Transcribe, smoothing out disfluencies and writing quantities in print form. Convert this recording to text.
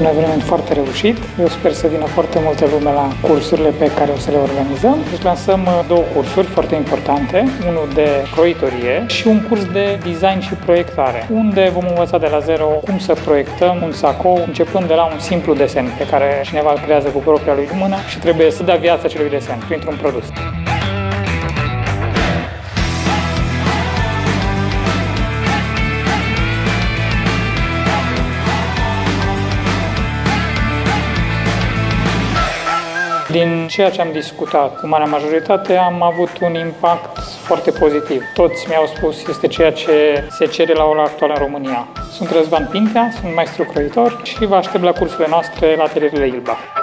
Un eveniment foarte reușit. Eu sper să vină foarte multă lume la cursurile pe care o să le organizăm. Deci lansăm două cursuri foarte importante, unul de croitorie și un curs de design și proiectare, unde vom învăța de la zero cum să proiectăm un sacou, începând de la un simplu desen pe care cineva îl creează cu propria lui mână și trebuie să dea viață acelui desen printr-un produs. Din ceea ce am discutat cu marea majoritate, am avut un impact foarte pozitiv. Toți mi-au spus este ceea ce se cere la ora actuală în România. Sunt Răzvan Pintea, sunt maestru croitor și vă aștept la cursurile noastre la atelierele Ilbach.